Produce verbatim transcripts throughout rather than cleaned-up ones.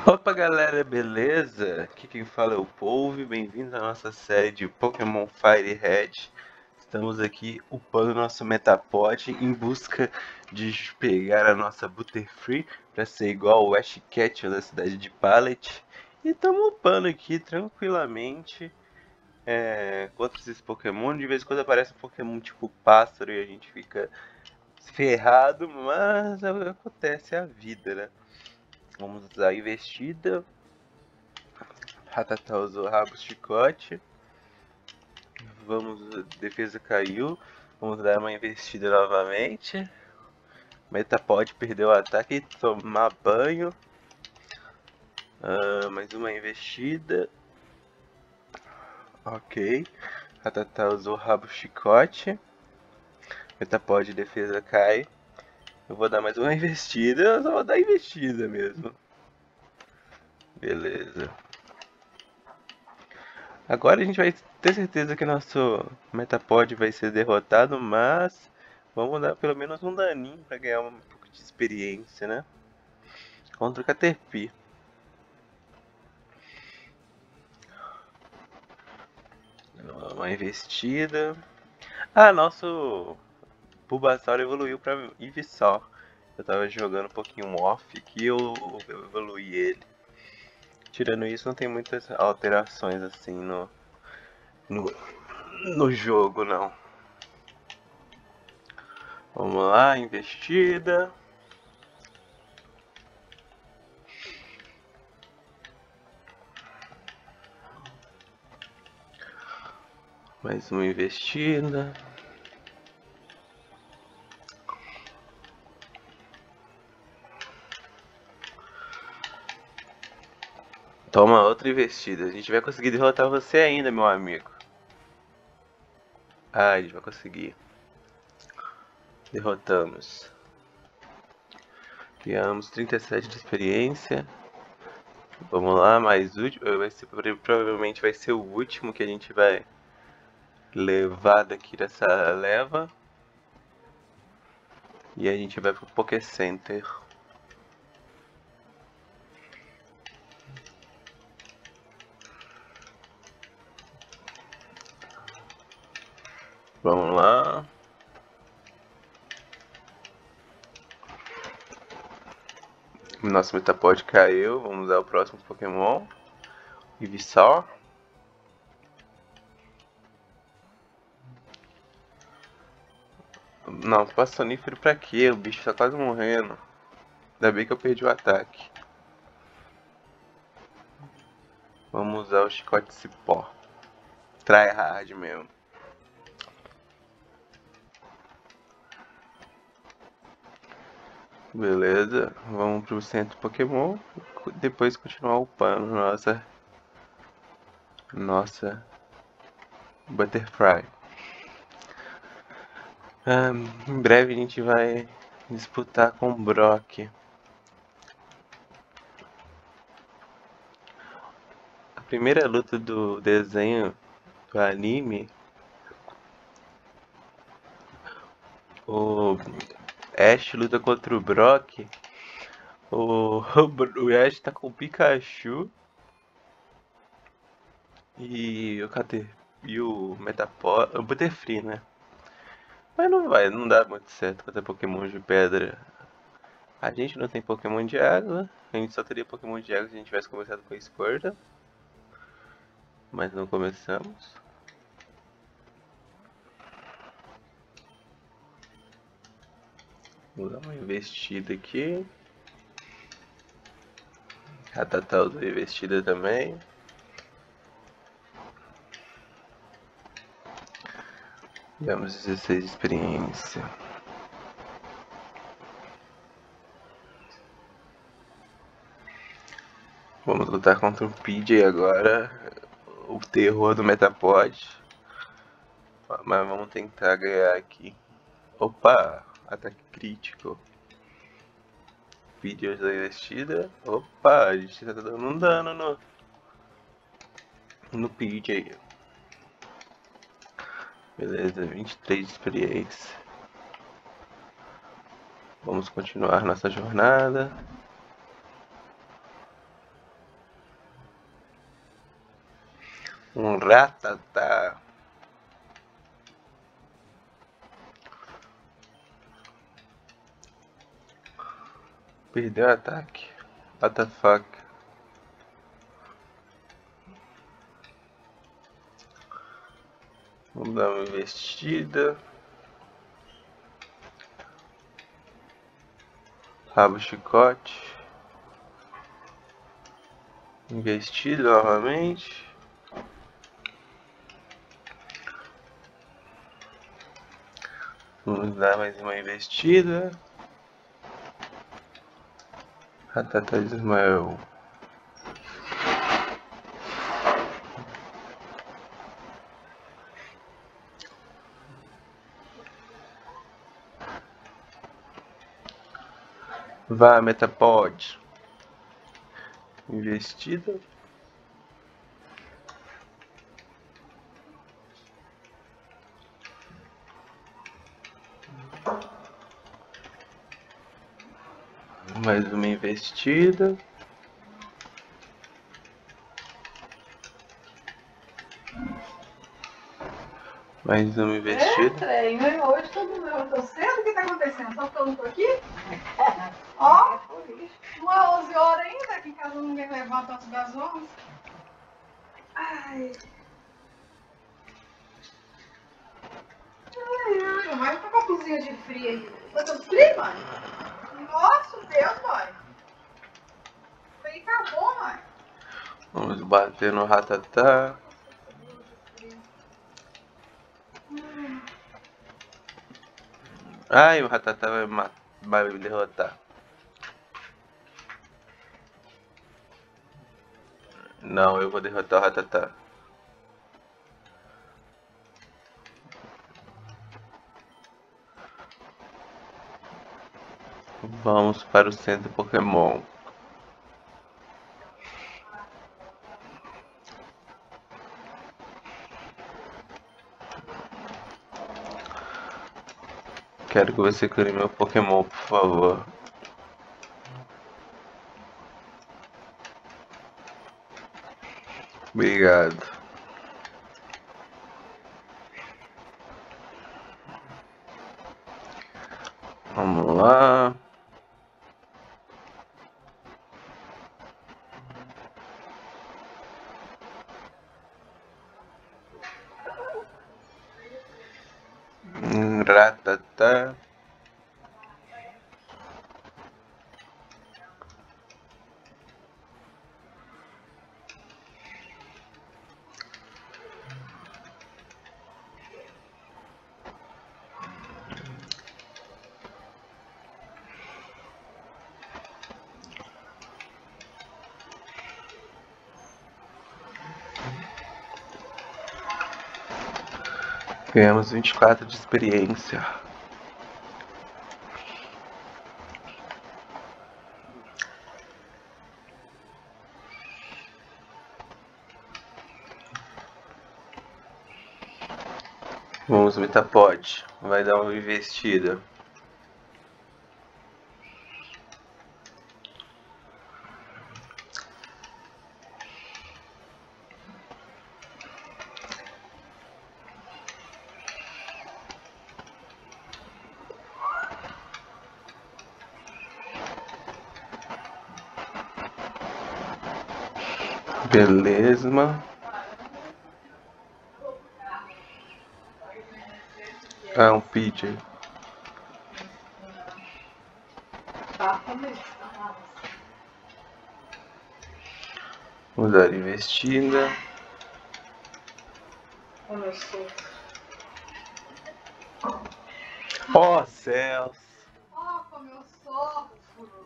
Opa galera, beleza? Aqui quem fala é o Polve, bem-vindos à nossa série de Pokémon Fire Red. Estamos aqui upando nosso Metapod em busca de pegar a nossa Butterfree para ser igual ao Ash Ketchum da cidade de Pallet. E estamos upando aqui tranquilamente é, contra esses Pokémon. De vez em quando aparece um Pokémon tipo pássaro e a gente fica ferrado, mas acontece a vida, né? Vamos usar a investida. Ratatá usou rabo chicote. Vamos, defesa caiu. Vamos dar uma investida novamente. Metapod perdeu o ataque e tomar banho. Uh, mais uma investida. Ok. Ratatá usou rabo chicote. Metapod defesa cai. Eu vou dar mais uma investida. Eu só vou dar investida mesmo. Beleza. Agora a gente vai ter certeza que nosso Metapod vai ser derrotado, mas vamos dar pelo menos um daninho para ganhar um pouco de experiência, né? Contra o Caterpie. Uma investida. Ah, nosso Bulbasaur evoluiu para Ivysaur. Eu tava jogando um pouquinho off aqui e eu, eu evoluí ele. Tirando isso, não tem muitas alterações assim no, no, no jogo, não. Vamos lá, investida. Mais uma investida. Toma outra investida. A gente vai conseguir derrotar você ainda, meu amigo. Ah, a gente vai conseguir. Derrotamos. Ganhamos trinta e sete de experiência. Vamos lá, mais último. Vai ser, provavelmente vai ser o último que a gente vai levar daqui dessa leva. E a gente vai pro Poké Center. Vamos lá. Nosso Metapod caiu. Vamos usar o próximo Pokémon. Ivysaur. Não, passa sonífero pra quê? O bicho tá quase morrendo. Ainda bem que eu perdi o ataque. Vamos usar o chicote cipó. Try hard mesmo. Beleza, vamos pro centro Pokémon. Depois continuar upando nossa. Nossa. Butterfree. Ah, em breve a gente vai disputar com o Brock. A primeira luta do desenho do anime, o Ash luta contra o Brock. O, o Ash tá com o Pikachu e o Cater e o Metapod, o Butterfree, né? Mas não vai, não dá muito certo contra Pokémon de pedra. A gente não tem Pokémon de água, a gente só teria Pokémon de água se a gente tivesse começado com a Squirtle. Mas não começamos. Vou dar uma investida aqui. A Tata usou investida também. Ganhamos dezesseis de experiência. Vamos lutar contra o P J agora. O terror do Metapod. Mas vamos tentar ganhar aqui. Opa! Ataque crítico. P J usou investida. Opa! A gente tá dando um dano no, no P J. Beleza, vinte e três de experiência. Vamos continuar nossa jornada. Um Rattata. Perdeu o ataque. What the fuck? Vamos dar uma investida. Rabo chicote. Investida novamente. Vamos dar mais uma investida. Rattata desmaiou. Vá, Metapod. Investida. Mais uma investida. Mais uma investida. É, trem, né? Hoje todo mundo eu tô cedo, o que tá acontecendo? Só porque eu não tô aqui? Ó, não é onze horas ainda, aqui em casa ninguém levanta antes das onze. Ai. Ai, ai, mas tá com a cozinha de frio aí. Tá tudo frio, mãe? Nossa, Deus, mãe. Frio acabou, mãe. Vamos bater no Rattata. Hum. Ai, o Rattata vai, ma vai me derrotar. Não, eu vou derrotar o Rattata. Vamos para o centro Pokémon. Quero que você cure meu Pokémon, por favor. Obrigado. Vamos lá. Rattata. Ganhamos vinte e quatro de experiência. Vamos, Metapod. Vai dar uma investida. Beleza. Ah, um P J. Vamos dar investida. Começou. Ó, oh, céus. Ó, como eu sofro.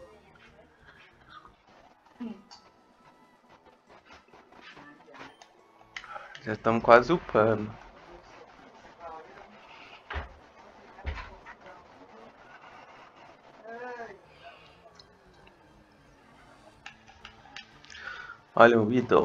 Já estamos quase upando. Olha o Weedle.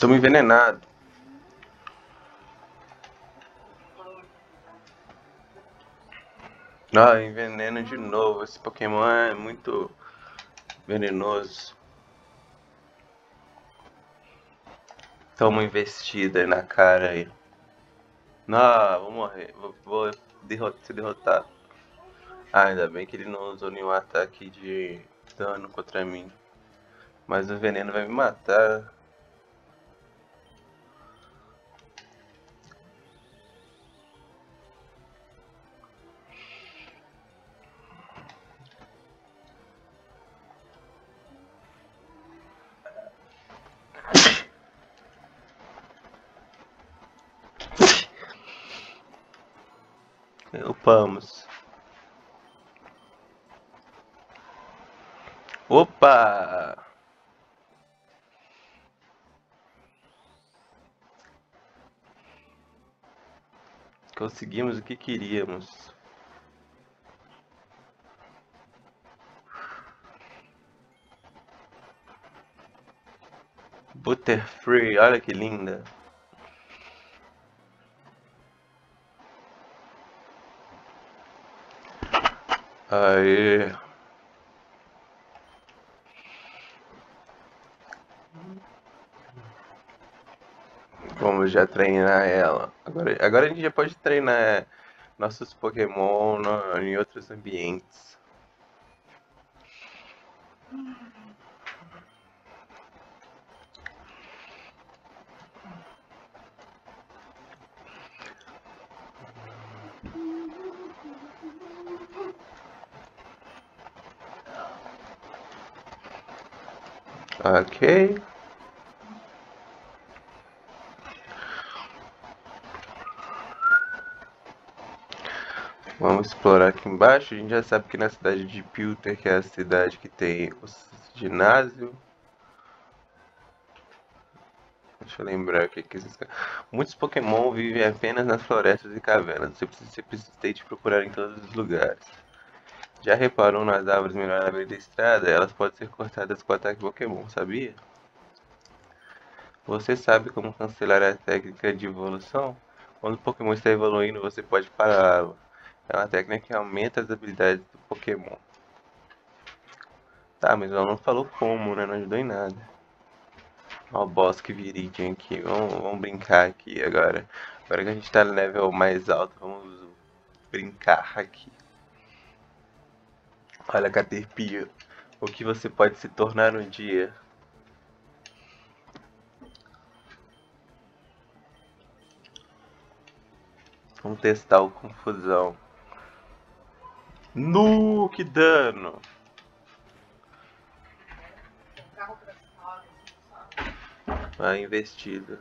Estamos envenenados. Ah, envenena de novo. Esse Pokémon é muito venenoso. Toma uma investida na cara aí. Não, vou morrer. Vou, vou derrot ser derrotado. Ah, ainda bem que ele não usou nenhum ataque de dano contra mim. Mas o veneno vai me matar. Upamos. Opa! Conseguimos o que queríamos. Butterfree, olha que linda. Aê. Vamos já treinar ela. Agora, agora a gente já pode treinar nossos Pokémon no, em outros ambientes. Ok. Vamos explorar aqui embaixo. A gente já sabe que na cidade de Pilter, que é a cidade que tem o ginásio. Deixa eu lembrar aqui que esses... Muitos Pokémon vivem apenas nas florestas e cavernas. Você precisa ser persistente e procurar em todos os lugares. Já reparou nas árvores melhor à beira da estrada? Elas podem ser cortadas com ataque Pokémon, sabia? Você sabe como cancelar a técnica de evolução? Quando o Pokémon está evoluindo, você pode pará-lo. É uma técnica que aumenta as habilidades do Pokémon. Tá, mas ela não falou como, né? Não ajudou em nada. Ó o Bosque Viridian aqui. Vamos, vamos brincar aqui agora. Agora que a gente tá no level mais alto, vamos brincar aqui. Olha, Caterpie, o que você pode se tornar um dia? Vamos testar o Confusão. Nu, que dano! Ah, investido.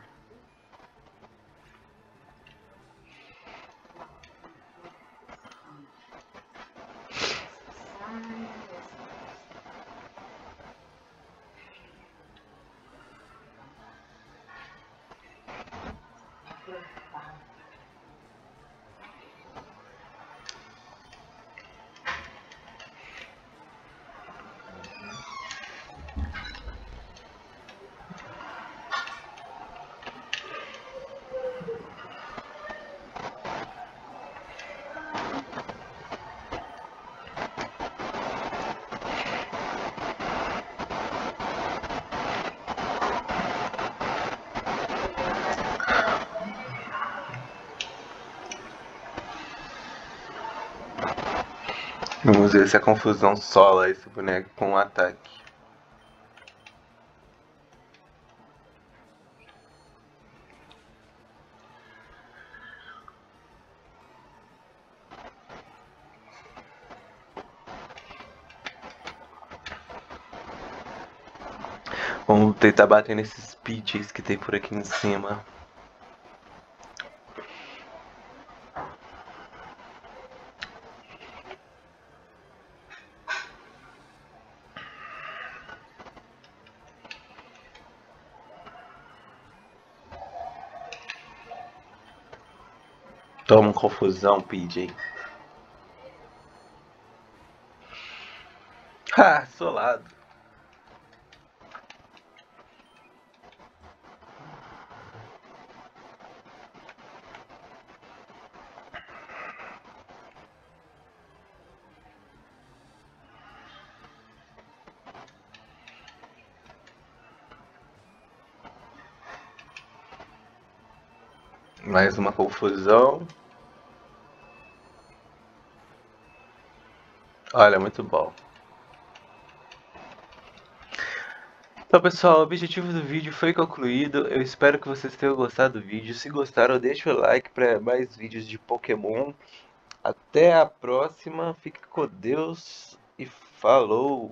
Vamos ver se a confusão sola esse boneco com um ataque. Vamos tentar bater nesses pitches que tem por aqui em cima. Toma confusão, P J. Ha, solado. Mais uma confusão. Olha, muito bom. Então pessoal, o objetivo do vídeo foi concluído. Eu espero que vocês tenham gostado do vídeo. Se gostaram, deixa o like para mais vídeos de Pokémon. Até a próxima. Fique com Deus e falou!